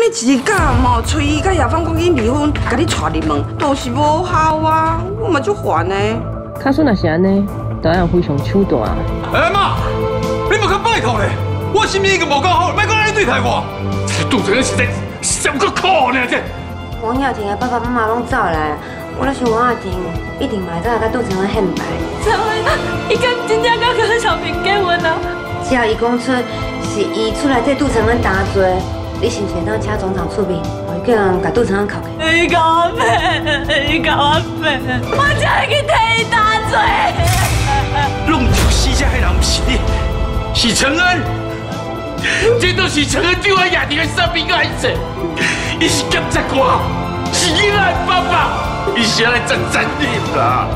尼一家吼，崔伊甲叶芳讲因离婚，甲你带入门，都是无效啊！我嘛足烦的。 卡孙若是安尼，当然非常手段。 哎妈，你莫甲拜托咧！我心情已经无够好，莫讲安尼对待我。这杜成恩实在上个苦呢，这。 王耀廷的爸爸妈妈拢走来，我咧想王耀廷一定嘛会再来甲杜成恩显摆。 怎么？伊敢真正甲跟小平结婚啊？ 只要伊讲出是伊出来替杜成恩担罪，你是毋是会当请总长出面，互伊叫人甲杜成恩铐起？ 伊甲我骗，伊甲我骗，我才会去替伊担罪。 弄丢死这个人不是你，是承恩。这都是承恩对我亚婷的生命爱情。伊是检察官，是囡仔的爸爸，伊是来赚钱的啦。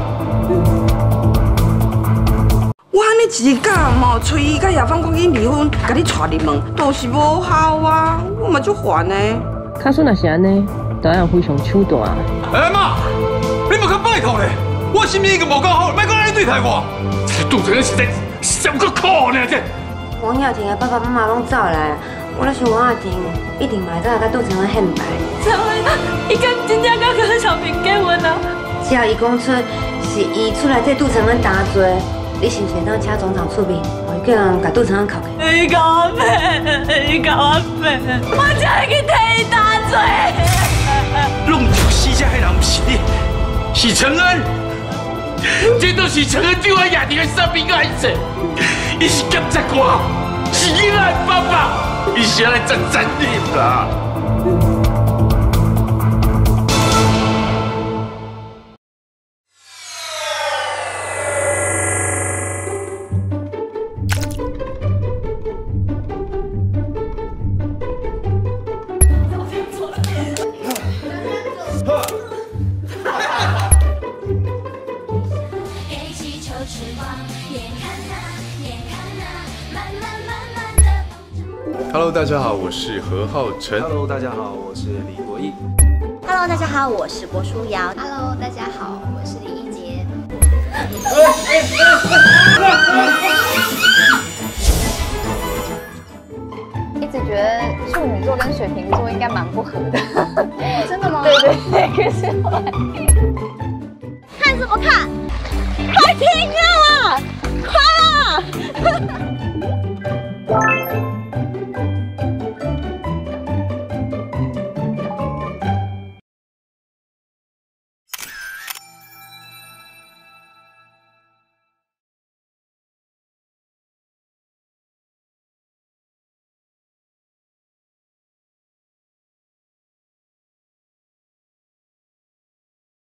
我安尼一家吼，崔伊甲叶芳讲因离婚，甲你带入门，都是无效啊！我嘛足烦的。 卡孙若是安尼，当然非常手段。 哎妈，你莫甲拜托咧！我心情已经无够好，莫讲安尼对待我。这杜成恩实在上个苦呢，这。 王耀廷的爸爸妈妈拢走来，我咧想王耀廷一定嘛会再来甲杜成恩显摆。 怎么？伊敢真正甲跟小平结婚啊？ 只要伊讲出是伊出来替杜成恩担罪，你是毋是会当请总长出面，互伊叫人甲杜成恩铐起？ 伊甲我骗，伊甲我骗，我才会去替伊担罪。 弄丢死这个人不是你，是承恩。这都是承恩对我亚婷的生命爱情。伊是检察官，是囡仔的爸爸，伊是来赚钱的啦。 Hello， 大家好，我是何浩晨。 Hello， 大家好，我是李国毅。 Hello， 大家好，我是郭书瑶。Hello， 大家好，我是李一杰。一直觉得处女座跟水瓶座应该蛮不合的。真的吗？对对对，可是后来看什么看？快听啊！